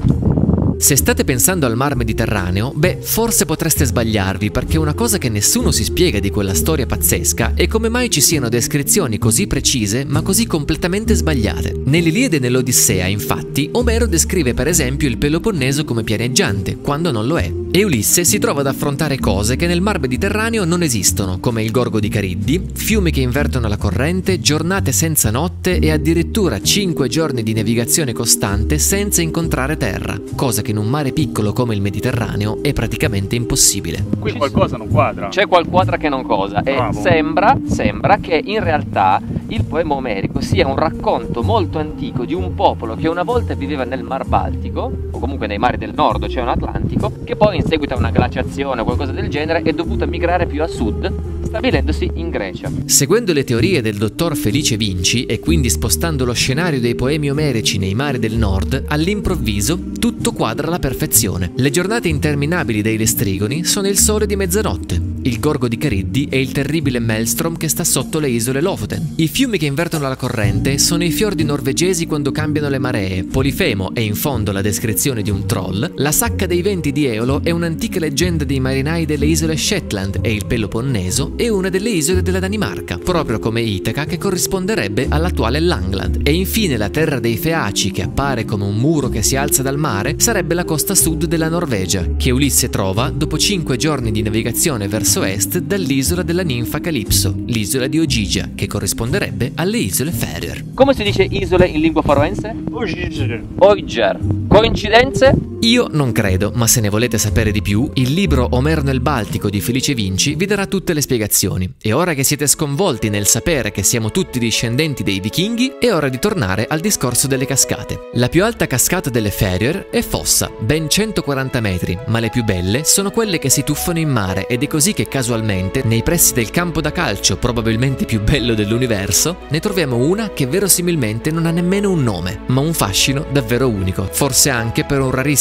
Se state pensando al Mar Mediterraneo, beh, forse potreste sbagliarvi, perché una cosa che nessuno si spiega di quella storia pazzesca è come mai ci siano descrizioni così precise ma così completamente sbagliate. Nell'Iliade e nell'Odissea, infatti, Omero descrive per esempio il Peloponneso come pianeggiante, quando non lo è, e Ulisse si trova ad affrontare cose che nel Mar Mediterraneo non esistono, come il gorgo di Cariddi, fiumi che invertono la corrente, giornate senza notte e addirittura 5 giorni di navigazione costante senza incontrare terra, cosa che in un mare piccolo come il Mediterraneo è praticamente impossibile. Qui qualcosa non quadra. C'è qualcosa che non cosa e Bravo. sembra che in realtà il poema omerico sia un racconto molto antico di un popolo che una volta viveva nel Mar Baltico, o comunque nei mari del nord Oceano Atlantico, che poi in seguito a una glaciazione o qualcosa del genere è dovuta migrare più a sud, stabilendosi in Grecia. Seguendo le teorie del dottor Felice Vinci e quindi spostando lo scenario dei poemi omerici nei mari del nord, all'improvviso tutto quadra alla perfezione. Le giornate interminabili dei Lestrigoni sono il sole di mezzanotte, il gorgo di Cariddi e il terribile Maelstrom che sta sotto le isole Lofoten. I fiumi che invertono la corrente sono i fiordi norvegesi quando cambiano le maree, Polifemo è in fondo la descrizione di un troll, la sacca dei venti di Eolo è un'antica leggenda dei marinai delle isole Shetland e il Peloponneso è una delle isole della Danimarca, proprio come Itaca che corrisponderebbe all'attuale Langland. E infine la terra dei Feaci, che appare come un muro che si alza dal mare, sarebbe la costa sud della Norvegia, che Ulisse trova dopo 5 giorni di navigazione verso est dall'isola della ninfa Calipso, l'isola di Ogygia, che corrisponderebbe alle isole Färöer. Come si dice isole in lingua faroense? Ogygia. Oiger. Coincidenze? Io non credo, ma se ne volete sapere di più, il libro Omero nel Baltico di Felice Vinci vi darà tutte le spiegazioni. E ora che siete sconvolti nel sapere che siamo tutti discendenti dei vichinghi, è ora di tornare al discorso delle cascate. La più alta cascata delle Färöer è Fossa, ben 140 metri, ma le più belle sono quelle che si tuffano in mare ed è così che casualmente, nei pressi del campo da calcio probabilmente più bello dell'universo, ne troviamo una che verosimilmente non ha nemmeno un nome, ma un fascino davvero unico, forse anche per un rarissimo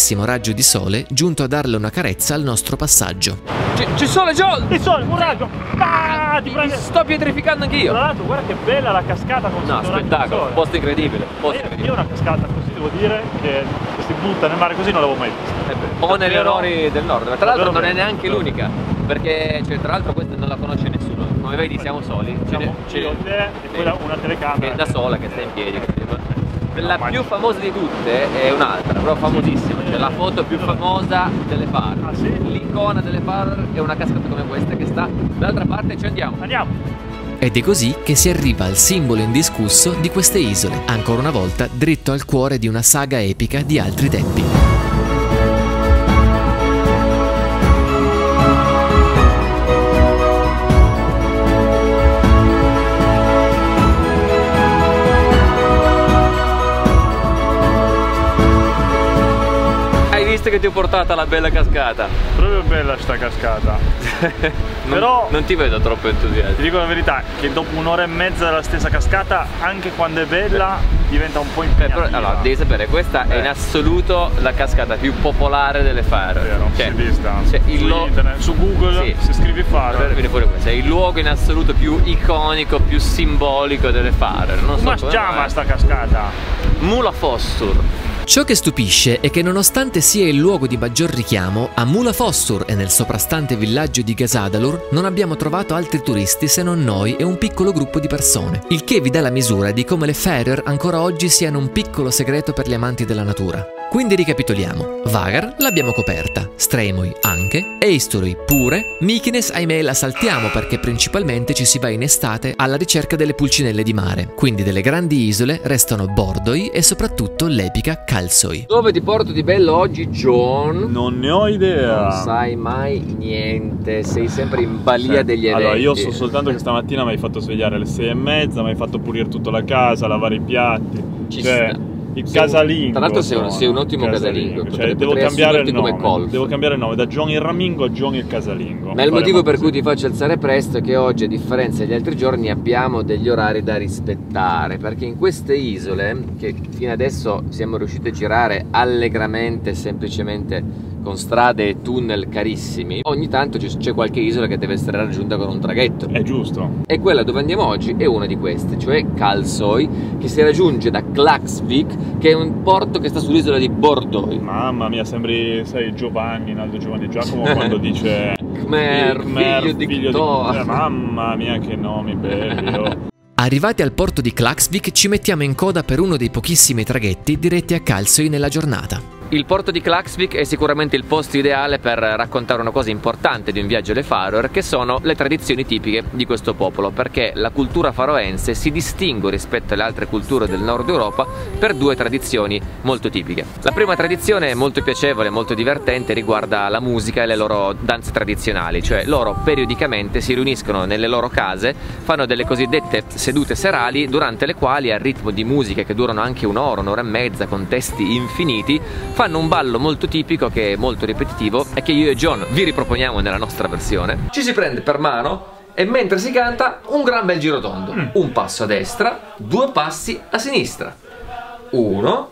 bellissimo raggio di sole giunto a darle una carezza al nostro passaggio. C'è sole, John! Il sole, un raggio! Ah, ti prende. Sto pietrificando anch'io! Tra l'altro guarda che bella la cascata con No, spettacolo, posto incredibile. Io una cascata così devo dire che si butta nel mare così non l'avevo mai vista. O nelle errori del nord, ma tra l'altro non è neanche l'unica, perché cioè, tra l'altro questa non la conosce nessuno. Come vedi siamo soli. C'è io, te e poi una telecamera. Che da sola, che sta in piedi. La più famosa di tutte è un'altra, però famosissima, cioè la foto più famosa delle Faroe. Ah, sì? L'icona delle Faroe è una cascata come questa che sta dall'altra parte, ci andiamo. Andiamo! Ed è così che si arriva al simbolo indiscusso di queste isole, ancora una volta dritto al cuore di una saga epica di altri tempi. Che ti ho portato alla bella cascata. Proprio bella sta cascata. Però non ti vedo troppo entusiasta. ti dico la verità, che dopo un'ora e mezza della stessa cascata, anche quando è bella, diventa un po' impegnativa. Però, allora, devi sapere, questa è in assoluto la cascata più popolare delle Faroe. Vero, Cioè, si è vista cioè, su internet, su Google, sì, se scrivi Faroe. viene fuori questo, è il luogo in assoluto più iconico, più simbolico delle Faroe. Non so Come si chiama sta cascata? Mulafossur. Ciò che stupisce è che nonostante sia il luogo di maggior richiamo, a Mulafossur e nel soprastante villaggio di Gasadalur non abbiamo trovato altri turisti se non noi e un piccolo gruppo di persone, il che vi dà la misura di come le Faroe ancora oggi siano un piccolo segreto per gli amanti della natura. Quindi ricapitoliamo: Vagar l'abbiamo coperta, Streymoy anche, Eysturoy pure, Mykines ahimè la saltiamo perché principalmente ci si va in estate alla ricerca delle pulcinelle di mare, quindi delle grandi isole restano Bordoy e soprattutto l'epica Kalsoy. Dove ti porto di bello oggi, John? Non ne ho idea. Non sai mai niente, sei sempre in balia degli eventi. Allora, io so soltanto che stamattina mi hai fatto svegliare alle 6:30, mi hai fatto pulire tutta la casa, lavare i piatti. Ci cioè, sta. il casalingo. Tra l'altro sei un ottimo casalingo. Cioè, devo cambiare il nome. Come Colf. Devo cambiare il nome da John il Ramingo a John il casalingo. Ma il motivo per cui ti faccio alzare presto è che oggi, a differenza degli altri giorni, abbiamo degli orari da rispettare, perché in queste isole, che fino adesso siamo riusciti a girare allegramente, semplicemente con strade e tunnel carissimi, ogni tanto c'è qualche isola che deve essere raggiunta con un traghetto. È giusto. E quella dove andiamo oggi è una di queste, cioè Kalsoy, che si raggiunge da Klaksvik, che è un porto che sta sull'isola di Bordoy. Mamma mia, sembri, sai, Giovanni, Naldo Giovanni Giacomo quando dice Khmer, figlio di Thor. Mamma mia, che nomi belli. Oh. Arrivati al porto di Klaksvik ci mettiamo in coda per uno dei pochissimi traghetti diretti a Kalsoy nella giornata. Il porto di Klaksvik è sicuramente il posto ideale per raccontare una cosa importante di un viaggio alle Faroe, che sono le tradizioni tipiche di questo popolo, perché la cultura faroense si distingue rispetto alle altre culture del nord Europa per due tradizioni molto tipiche. La prima tradizione, molto piacevole, molto divertente, riguarda la musica e le loro danze tradizionali, cioè loro periodicamente si riuniscono nelle loro case, fanno delle cosiddette sedute serali, durante le quali, al ritmo di musiche che durano anche un'ora e mezza con testi infiniti, fanno un ballo molto tipico che è molto ripetitivo e che io e John vi riproponiamo nella nostra versione. Ci si prende per mano e mentre si canta un gran bel giro tondo. Un passo a destra, 2 passi a sinistra. 1,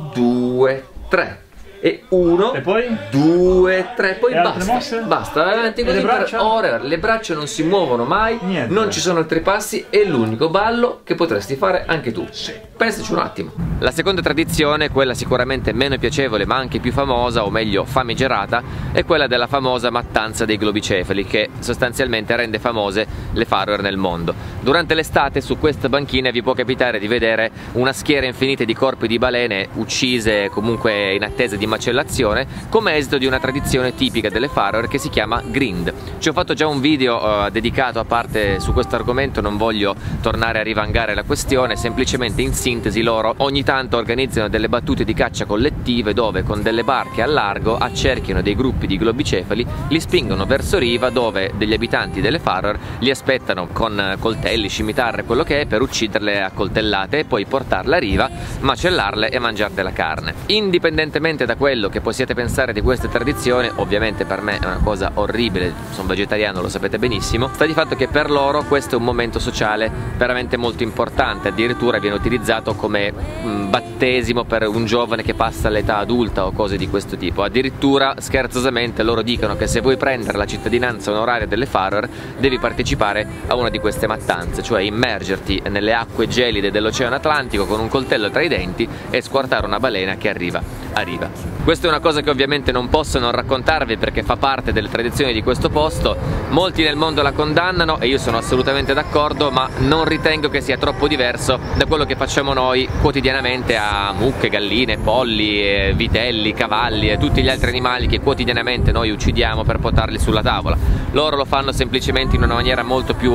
2, 3. E 1, E poi? 2, 3, poi E altre basta. mosse? Basta, vai avanti così le braccia? per ore. Le braccia non si muovono mai, Niente. non ci sono altri passi, è l'unico ballo che potresti fare anche tu. Pensaci un attimo. La seconda tradizione, quella sicuramente meno piacevole ma anche più famosa, o meglio famigerata, è quella della famosa mattanza dei globicefali, che sostanzialmente rende famose le Faroe nel mondo. Durante l'estate su queste banchine vi può capitare di vedere una schiera infinita di corpi di balene uccise, comunque in attesa di macellazione, come esito di una tradizione tipica delle Faroe che si chiama Grind. Ci ho fatto già un video dedicato a parte su questo argomento, non voglio tornare a rivangare la questione, semplicemente in sintesi loro ogni tanto organizzano delle battute di caccia collettive dove con delle barche al largo accerchiano dei gruppi di globicefali, li spingono verso riva dove degli abitanti delle Faroe li aspettano con coltelli, scimitarre, quello che è, per ucciderle a coltellate e poi portarle a riva, macellarle e mangiarne la carne. Indipendentemente da quello che possiate pensare di queste tradizioni, ovviamente per me è una cosa orribile, sono vegetariano, lo sapete benissimo, sta di fatto che per loro questo è un momento sociale veramente molto importante, addirittura viene utilizzato come battesimo per un giovane che passa all'età adulta o cose di questo tipo. Addirittura scherzosamente loro dicono che se vuoi prendere la cittadinanza onoraria delle Faroe devi partecipare a una di queste mattanze, cioè immergerti nelle acque gelide dell'Oceano Atlantico con un coltello tra i denti e squartare una balena che arriva a riva. Questa è una cosa che ovviamente non posso non raccontarvi perché fa parte delle tradizioni di questo posto. Molti nel mondo la condannano e io sono assolutamente d'accordo, ma non ritengo che sia troppo diverso da quello che facciamo noi quotidianamente a mucche, galline, polli, vitelli, cavalli e tutti gli altri animali che quotidianamente noi uccidiamo per portarli sulla tavola. Loro lo fanno semplicemente in una maniera molto più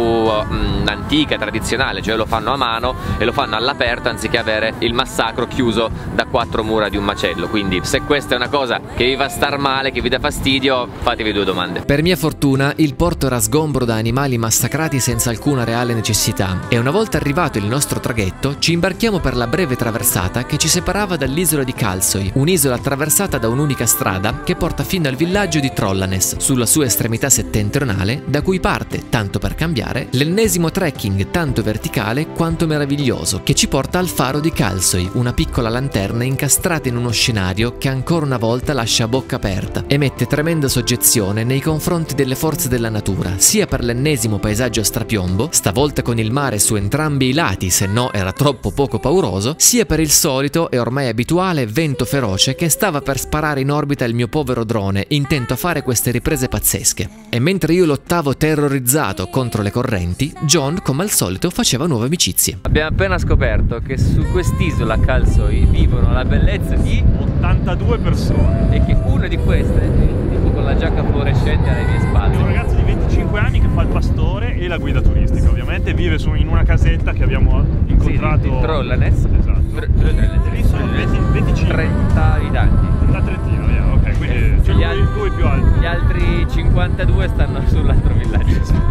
antica, tradizionale, cioè lo fanno a mano e lo fanno all'aperto anziché avere il massacro chiuso da 4 mura di un macello. Quindi se questa è una cosa che vi fa star male, che vi dà fastidio, fatevi 2 domande. Per mia fortuna il porto era sgombro da animali massacrati senza alcuna reale necessità e una volta arrivato il nostro traghetto ci imbarchiamo per la breve traversata che ci separava dall'isola di Kalsoy, un'isola attraversata da un'unica strada che porta fino al villaggio di Trollanes, sulla sua estremità settentrionale, da cui parte, tanto per cambiare, l'ennesimo trekking tanto verticale quanto meraviglioso che ci porta al faro di Kalsoy, una piccola lanterna incastrata in uno scenario che ancora una volta lascia a bocca aperta e mette tremenda soggezione nei confronti delle forze della natura, sia per l'ennesimo paesaggio a strapiombo, stavolta con il mare su entrambi i lati, se no era troppo poco pauroso, sia per il solito e ormai abituale vento feroce che stava per sparare in orbita il mio povero drone, intento a fare queste riprese pazzesche. E mentre io lottavo terrorizzato contro le correnti, John, come al solito, faceva nuove amicizie. Abbiamo appena scoperto che su quest'isola Kalsoy vivono la bellezza di 82 persone. e che una di queste è tipo con la giacca fluorescente alle mie spalle. È un ragazzo di 25 anni che fa il pastore e la guida turistica, ovviamente vive in una casetta che abbiamo incontrato. Sì, di Trollanes. Esatto. Lì sono 25. 30 abitanti. La trentina, via, ok, quindi c'è lui più alto. Gli altri 52 stanno sull'altro villaggio.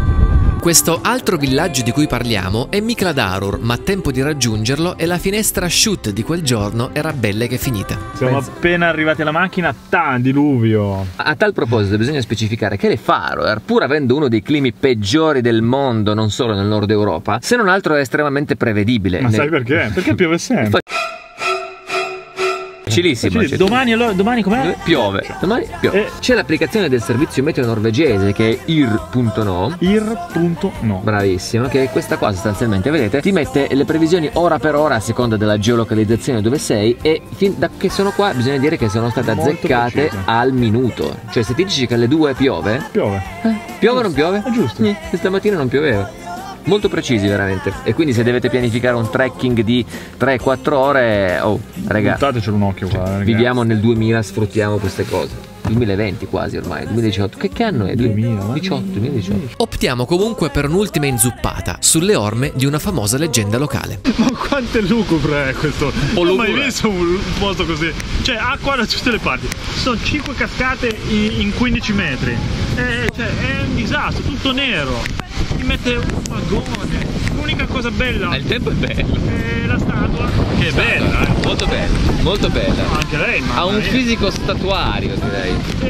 Questo altro villaggio di cui parliamo è Mikladarur, ma a tempo di raggiungerlo e la finestra shoot di quel giorno era bella che finita. Siamo appena arrivati alla macchina, diluvio. A tal proposito bisogna specificare che le Faroe, pur avendo uno dei climi peggiori del mondo, non solo nel nord Europa, se non altro è estremamente prevedibile. Ma sai perché? Perché piove sempre. Facilissimo. Domani com'è? Piove. Domani piove. C'è l'applicazione del servizio meteo norvegese che è ir.no. Ir.no. Bravissimo, che è questa qua sostanzialmente, vedete, ti mette le previsioni ora per ora a seconda della geolocalizzazione dove sei e fin da che sono qua bisogna dire che sono state azzeccate al minuto. Cioè se ti dici che alle 2 piove. Piove. Piove o non piove? È giusto. Questa mattina non pioveva. Molto precisi veramente. E quindi se dovete pianificare un trekking di 3-4 ore, oh raga, buttatecelo un occhio qua, viviamo nel 2000, sfruttiamo queste cose. 2020 quasi ormai, 2018. Che anno è? 2018. Optiamo comunque per un'ultima inzuppata sulle orme di una famosa leggenda locale. Ma quanto è lugubre è questo? Non ho mai visto un posto così. Cioè acqua da tutte le parti. Sono 5 cascate in 15 metri. Cioè è un disastro, tutto nero. Ti mette un vagone. L'unica cosa bella. Il tempo è bello. È la statua. Che è bella, Molto bella, molto bella. Anche lei, ma ha un fisico statuario, direi.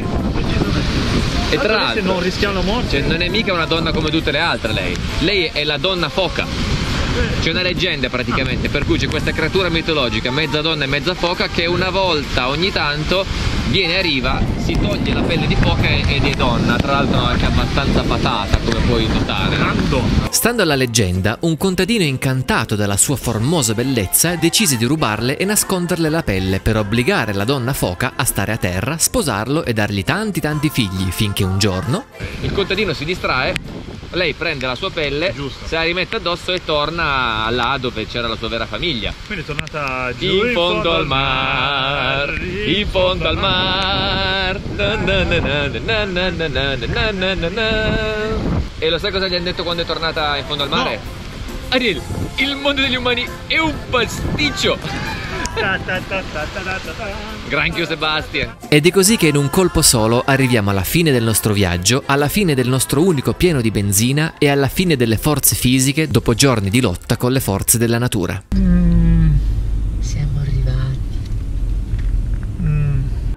E tra l'altro non rischiamo la morte. Cioè, non è mica una donna come tutte le altre lei. Lei è la donna foca. C'è una leggenda praticamente per cui c'è questa creatura mitologica, mezza donna e mezza foca, che una volta ogni tanto viene a riva, si toglie la pelle di foca ed è donna, tra l'altro anche abbastanza patata come puoi notare. Stando alla leggenda, un contadino incantato dalla sua formosa bellezza decise di rubarle e nasconderle la pelle per obbligare la donna foca a stare a terra, sposarlo e dargli tanti figli, finché un giorno il contadino si distrae, lei prende la sua pelle, giusto, se la rimette addosso e torna là dove c'era la sua vera famiglia. Quindi è tornata giù in fondo al mar, in fondo al mar. E lo sai cosa gli hanno detto quando è tornata in fondo al mare? No. Ariel, il mondo degli umani è un pasticcio. Granchio Sebastian. Ed è così che in un colpo solo arriviamo alla fine del nostro viaggio, alla fine del nostro unico pieno di benzina e alla fine delle forze fisiche dopo giorni di lotta con le forze della natura. Siamo arrivati.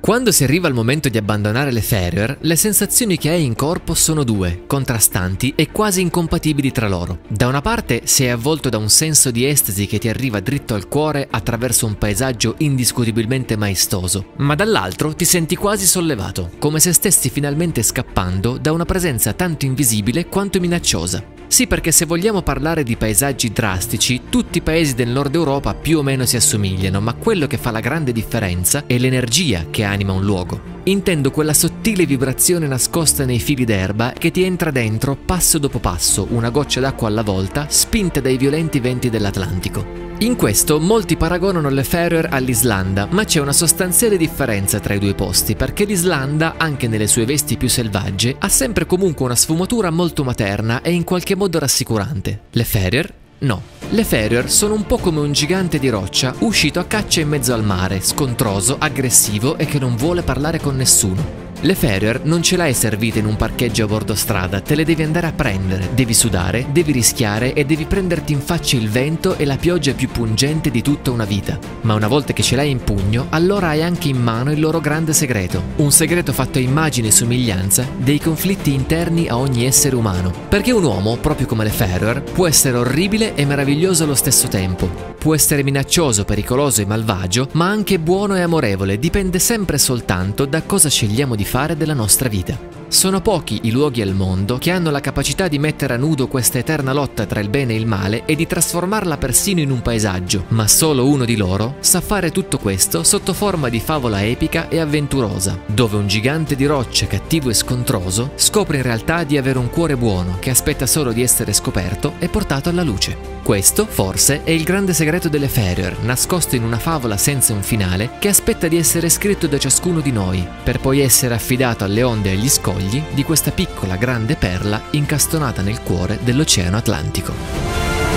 Quando si arriva al momento di abbandonare le Faroe, le sensazioni che hai in corpo sono due, contrastanti e quasi incompatibili tra loro. Da una parte sei avvolto da un senso di estasi che ti arriva dritto al cuore attraverso un paesaggio indiscutibilmente maestoso, ma dall'altro ti senti quasi sollevato, come se stessi finalmente scappando da una presenza tanto invisibile quanto minacciosa. Sì, perché se vogliamo parlare di paesaggi drastici, tutti i paesi del nord Europa più o meno si assomigliano, ma quello che fa la grande differenza è l'energia che anima un luogo. Intendo quella sottile vibrazione nascosta nei fili d'erba che ti entra dentro passo dopo passo, una goccia d'acqua alla volta, spinta dai violenti venti dell'Atlantico. In questo molti paragonano le Faroe all'Islanda, ma c'è una sostanziale differenza tra i due posti, perché l'Islanda, anche nelle sue vesti più selvagge, ha sempre comunque una sfumatura molto materna e in qualche modo rassicurante. Le Faroe? No. Le Faroe sono un po' come un gigante di roccia uscito a caccia in mezzo al mare, scontroso, aggressivo e che non vuole parlare con nessuno. Le Faroe non ce l'hai servite in un parcheggio a bordo strada, te le devi andare a prendere, devi sudare, devi rischiare e devi prenderti in faccia il vento e la pioggia più pungente di tutta una vita. Ma una volta che ce l'hai in pugno, allora hai anche in mano il loro grande segreto. Un segreto fatto a immagine e somiglianza dei conflitti interni a ogni essere umano. Perché un uomo, proprio come le Faroe, può essere orribile e meraviglioso allo stesso tempo. Può essere minaccioso, pericoloso e malvagio, ma anche buono e amorevole, dipende sempre soltanto da cosa scegliamo di fare della nostra vita. Sono pochi i luoghi al mondo che hanno la capacità di mettere a nudo questa eterna lotta tra il bene e il male e di trasformarla persino in un paesaggio, ma solo uno di loro sa fare tutto questo sotto forma di favola epica e avventurosa, dove un gigante di roccia cattivo e scontroso scopre in realtà di avere un cuore buono che aspetta solo di essere scoperto e portato alla luce. Questo, forse, è il grande segreto delle Faroe, nascosto in una favola senza un finale che aspetta di essere scritto da ciascuno di noi, per poi essere affidato alle onde e agli scogli di questa piccola grande perla incastonata nel cuore dell'Oceano Atlantico.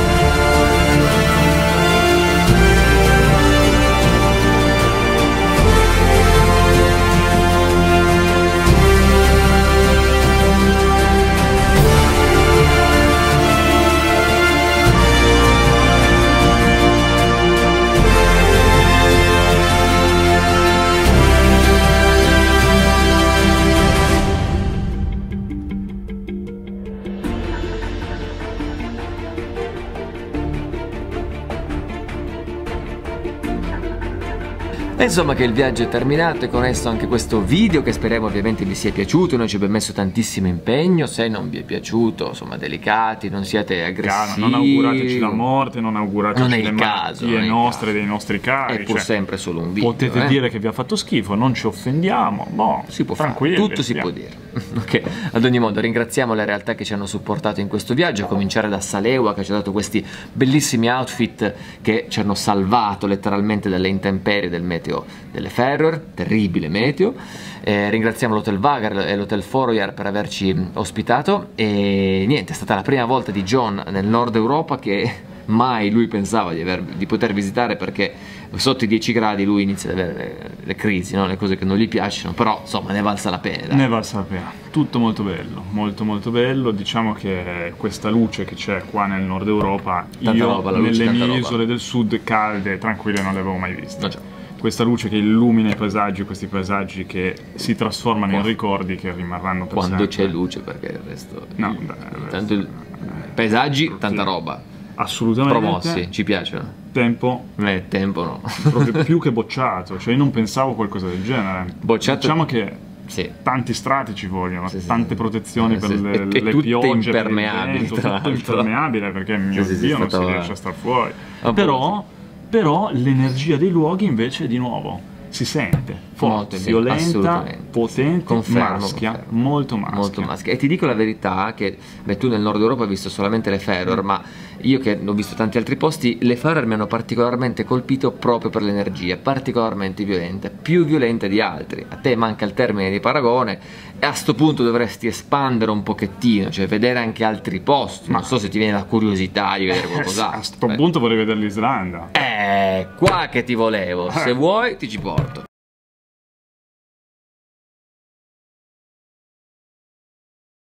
E insomma che il viaggio è terminato e con esso anche questo video che speriamo ovviamente vi sia piaciuto. Noi ci abbiamo messo tantissimo impegno, se non vi è piaciuto insomma delicati, non siate aggressivi. Non augurateci la morte, non augurateci non è le il caso, malattie nostre, dei nostri cari. È pur sempre solo un video. Potete dire che vi ha fatto schifo, non ci offendiamo, boh, si può tranquilli, fare, tutto si può dire. Ok, ad ogni modo ringraziamo le realtà che ci hanno supportato in questo viaggio, a cominciare da Salewa che ci ha dato questi bellissimi outfit che ci hanno salvato letteralmente dalle intemperie del meteo delle Faroe, terribile meteo. Ringraziamo l'Hotel Vagar e l'Hotel Foroyar per averci ospitato e niente, è stata la prima volta di John nel nord Europa che mai lui pensava di poter visitare, perché sotto i 10 gradi lui inizia ad avere le crisi, no? Le cose che non gli piacciono, però insomma ne valsa la pena. Dai. Ne valsa la pena, tutto molto bello, molto molto bello. Diciamo che questa luce che c'è qua nel nord Europa, nelle mie isole del sud calde, tranquille, non le avevo mai viste. No, questa luce che illumina i paesaggi, questi paesaggi che si trasformano in ricordi che rimarranno per sempre. Quando c'è luce, perché il resto... No, tanto paesaggi, tanta roba. Assolutamente. Promossi, ci piacciono. Tempo? Tempo no. Proprio più che bocciato, cioè io non pensavo qualcosa del genere. Bocciato. Diciamo che sì, tanti strati ci vogliono, tante protezioni per le tutte piogge, impermeabili, per il vento, tutto impermeabile perché mio Dio non si riesce a star fuori. Però l'energia dei luoghi invece di nuovo si sente forte, violenta, potente, maschia, molto maschia. E ti dico la verità che tu nel nord Europa hai visto solamente le Faroe, ma io che ho visto tanti altri posti, le Faroe mi hanno particolarmente colpito proprio per l'energia, particolarmente violenta, più violenta di altri. A te manca il termine di paragone e a sto punto dovresti espandere un pochettino, cioè vedere anche altri posti. Non so se ti viene la curiosità di vedere qualcos'altro. A sto punto vorrei vedere l'Islanda. Qua che ti volevo, se vuoi ti ci porto.